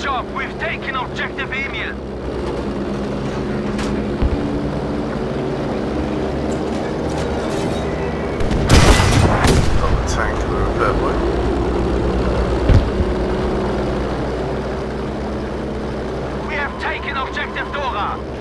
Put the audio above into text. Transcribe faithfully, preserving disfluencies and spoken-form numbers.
job. We've taken objective Emil. Got the tank and the repair point. We have taken objective Dora.